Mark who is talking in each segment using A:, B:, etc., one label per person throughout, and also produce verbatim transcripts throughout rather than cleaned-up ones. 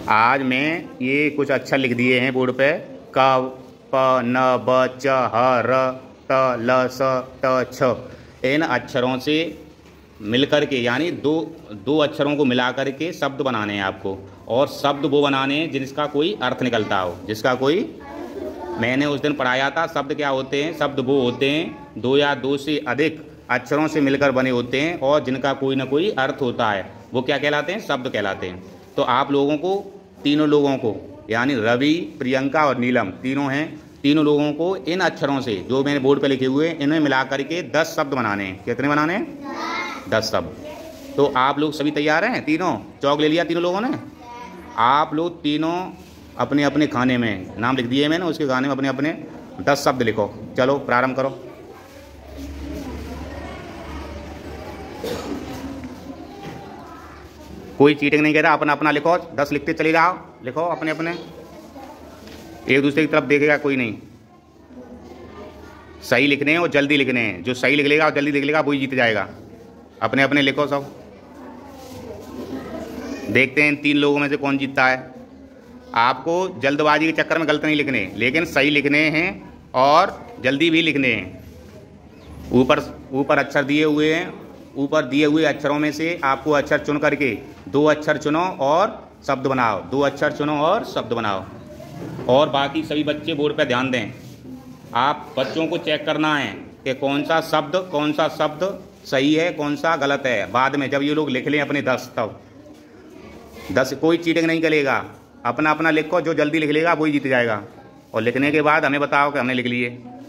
A: आज मैं ये कुछ अक्षर लिख दिए हैं बोर्ड पे, क प न ब च ह र त ल स त छ। इन अक्षरों से मिलकर के यानी दो दो अक्षरों को मिलाकर के शब्द बनाने हैं आपको, और शब्द वो बनाने हैं जिसका कोई अर्थ निकलता हो, जिसका कोई, मैंने उस दिन पढ़ाया था शब्द क्या होते हैं। शब्द वो होते हैं दो या दो से अधिक अक्षरों से मिलकर बने होते हैं और जिनका कोई ना कोई अर्थ होता है, वो क्या कहलाते हैं, शब्द कहलाते हैं। तो आप लोगों को, तीनों लोगों को, यानी रवि, प्रियंका और नीलम तीनों हैं, तीनों लोगों को इन अक्षरों से जो मैंने बोर्ड पे लिखे हुए हैं इन्हें मिला करके दस शब्द बनाने हैं। कितने बनाने हैं? दस शब्द। तो आप लोग सभी तैयार हैं? तीनों चौक ले लिया तीनों लोगों ने? आप लोग तीनों अपने अपने खाने में नाम लिख दिए मैंने, उसके खाने में अपने अपने दस शब्द लिखो। चलो प्रारंभ करो। कोई चीटिंग नहीं कर रहा, अपना अपना लिखो, दस लिखते चले जाओ, लिखो अपने अपने, एक दूसरे की तरफ देखेगा कोई नहीं। सही लिखने हैं और जल्दी लिखने हैं, जो सही लिख लेगा और जल्दी लिख लेगा वही जीत जाएगा। अपने अपने लिखो सब, देखते हैं इन तीन लोगों में से कौन जीतता है। आपको जल्दबाजी के चक्कर में गलत नहीं लिखने, लेकिन सही लिखने हैं और जल्दी भी लिखने हैं। ऊपर ऊपर अक्षर दिए हुए हैं, ऊपर दिए हुए अक्षरों में से आपको अक्षर चुन करके दो अक्षर चुनो और शब्द बनाओ, दो अक्षर चुनो और शब्द बनाओ। और बाकी सभी बच्चे बोर्ड पर ध्यान दें। आप बच्चों को चेक करना है कि कौन सा शब्द कौन सा शब्द सही है, कौन सा गलत है। बाद में जब ये लोग लिख लें अपने दस, तब दस कोई चीटिंग नहीं करेगा, अपना अपना लिखो, जो जल्दी लिख लेगा वही जीत जाएगा। और लिखने के बाद हमें बताओ कि हमने लिख लिए।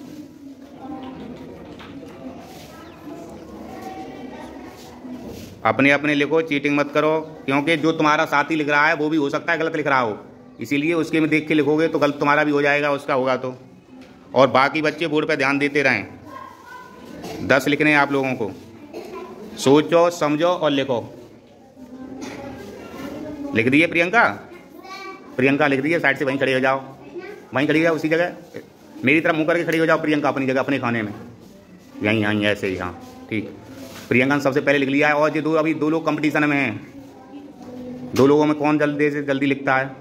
A: अपने अपने लिखो, चीटिंग मत करो, क्योंकि जो तुम्हारा साथी लिख रहा है वो भी हो सकता है गलत लिख रहा हो, इसीलिए उसके में देख के लिखोगे तो गलत तुम्हारा भी हो जाएगा, उसका होगा तो। और बाकी बच्चे बोर्ड पे ध्यान देते रहें। दस लिखने हैं आप लोगों को, सोचो समझो और लिखो। लिख दिए प्रियंका? प्रियंका लिख दिए, साइड से वहीं खड़े हो जाओ, वहीं खड़ी हो जाओ, उसी जगह मेरी तरफ मुंह करके खड़ी हो जाओ प्रियंका, अपनी जगह अपने खाने में, यहीं यहीं ऐसे ही। हाँ ठीक, प्रियंका ने सबसे पहले लिख लिया है। और ये दो, अभी दो लोग कंपटीशन में हैं, दो लोगों में कौन जल्दी से जल्दी लिखता है।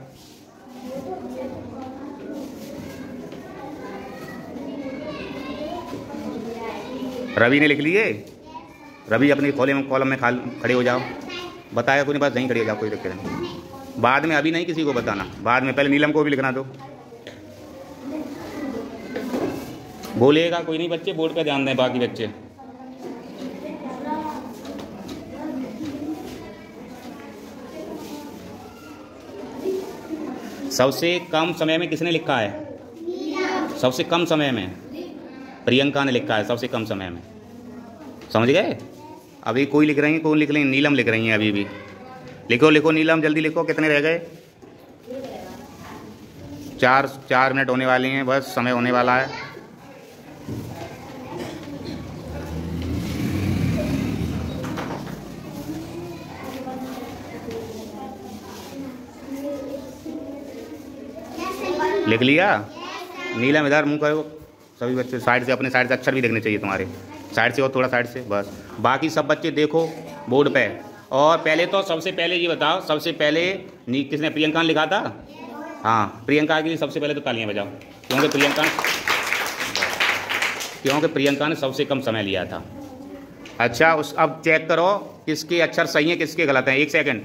A: रवि ने लिख लिए, रवि अपने खोले में कॉलम में खड़े हो जाओ, बताया कोई नहीं, बस नहीं खड़े हो जाओ, कोई दिक्कत नहीं। बाद में, अभी नहीं किसी को बताना, बाद में, पहले नीलम को भी लिखना दो। बोलेगा कोई नहीं, बच्चे बोर्ड पे ध्यान दें बाकी बच्चे। सबसे कम समय में किसने लिखा है? सबसे कम समय में प्रियंका ने लिखा है, सबसे कम समय में। समझ गए? अभी कोई लिख रही है, कौन लिख रही है? नीलम लिख रही है अभी भी। लिखो लिखो नीलम, जल्दी लिखो। कितने रह गए? चार चार मिनट होने वाली हैं, बस समय होने वाला है। लिख लिया? नीलम इधर मुंह करो, सभी बच्चे साइड से, अपने साइड से अक्षर भी देखने चाहिए तुम्हारे, साइड से और थोड़ा साइड से, बस। बाकी सब बच्चे देखो बोर्ड पे। और पहले तो सबसे पहले ये बताओ, सबसे पहले नी किसने, प्रियंका ने लिखा था? हाँ, प्रियंका के लिए सबसे पहले तो तालियां बजाओ, क्योंकि प्रियंका क्योंकि प्रियंका ने सबसे कम समय लिया था। अच्छा, उस अब चेक करो किसके अक्षर सही हैं, किसके गलत हैं। एक सेकेंड,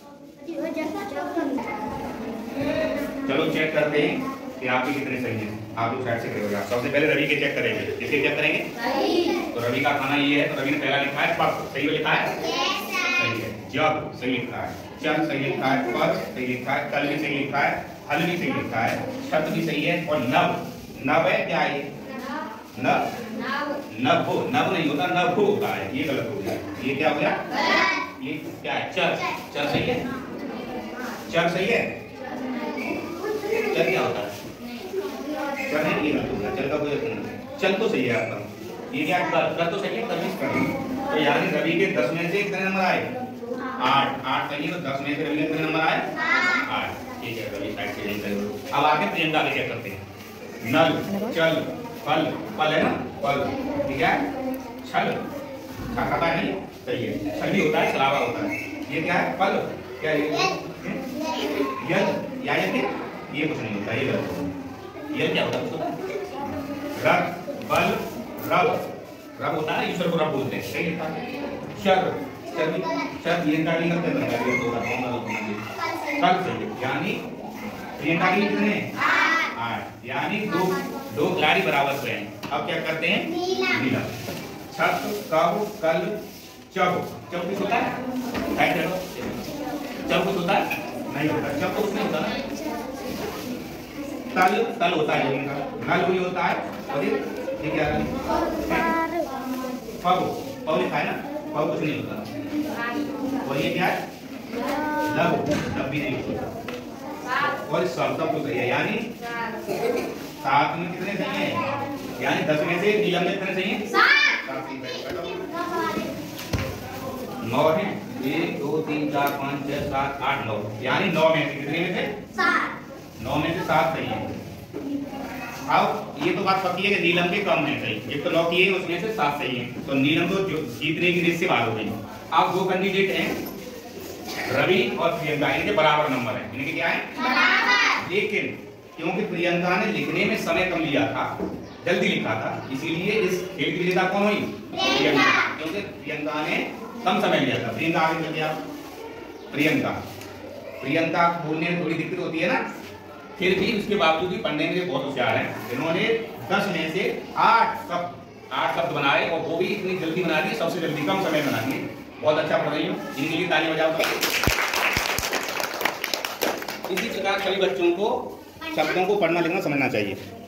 A: चलो चेक करते हैं कि आपके कितने सही हैं। आप लोग साइड से खड़े हो जाओ। सबसे पहले रवि के चेक करेंगे। किसके चेक करेंगे? तो रवि का खाना ये है, तो रवि ने पहला लिखा है पक, सही में लिखा है? सही है। जब सही लिखा है, चल सही लिखा है, पर सही लिखा है, कल भी सही लिखा है, हल भी सही लिखा है, छत भी सही है, और नव, नव है क्या है? नव, नभ, नभ नहीं होता, नभ होता है, ये गलत हो गया। ये क्या हो गया? ये क्या है? चल, चल सही है, चल सही है, चल क्या होता है? चल है, ये गलत हो गया, चल का कोई अर्थ नहीं। चल तो सही है आपका, ये क्या कर, कर तो सही है, कर कर। तो यानी रवि के दस में से कितने नंबर आए? आठ, आठ सही है, तो दस में से रवि के कितने नंबर आए? आठ। ठीक है, रवि साइड से नहीं करो। अब आगे प्रियंका के चेक करते हैं। नल, चल, फल, फल है ना, फल, ठीक है। छल, खाता है नहीं, सही है, छल भी होता है, सलावा होता है। ये क्या है? फल, क्या है? यह थे, ये कुछ नहीं होता, ये गलत होता। ये क्या होता है? रब, बल, रब। रब होता है, ईश्वर को रब बोलते हैं, सही लिखा है। शर, शर शर प्रियंका की करते हैं, ये तो रब होगा कल सही, यानी प्रियंका की कितने? आठ, यानी दो दो खिलाड़ी बराबर हुए हैं। अब क्या करते हैं? नीला। छत, कब, कल, चब। चब कुछ होता है? चब कुछ होता है? नहीं होता। चब तो कुछ नहीं होता ना। तल, तल होता है जमीन का। नल भी होता है। और ये क्या है? पग, पग लिखा है ना, पग कुछ नहीं होता। और ये क्या है? लब, लब भी नहीं होता। और सब सब कुछ सही है, यानी सात में कितने सही हैं? यानी दस में से नीलम में कितने सही हैं? नौ है। एक दो तीन चार पाँच छह सात आठ नौ, यानी नौ में से कितने में से? सात। नौ में से सात सही है। अब ये तो बात पक्की है कि नीलम के कम है सही, एक तो नौ की है, उसमें से सात सही है, तो नीलम तो जीतने की रेस से बाहर हो गई। अब दो कैंडिडेट हैं, रवि और प्रियंका, इनके बराबर नंबर है। इनके क्या है? बराबर। लेकिन क्योंकि प्रियंका ने लिखने में समय कम लिया था, जल्दी लिखा था, इसीलिए इस खेल की विजेता कौन हुई? प्रियंका। क्योंकि प्रियंका ने कम समय लिया था। प्रियंका आगे चल गया। प्रियंका प्रियंका बोलने में थोड़ी दिक्कत होती है ना, फिर भी उसके बावजूद भी पढ़ने में बहुत होशियार है। इन्होंने दस में से आठ शब्द आठ शब्द बनाए, और वो भी इतनी जल्दी बना दिए, सबसे जल्दी कम समय बना दिए। बहुत अच्छा पढ़ रही हूँ, इनके लिए ताली बजाओ। इसी प्रकार सभी बच्चों को शब्दों को पढ़ना लिखना समझना चाहिए।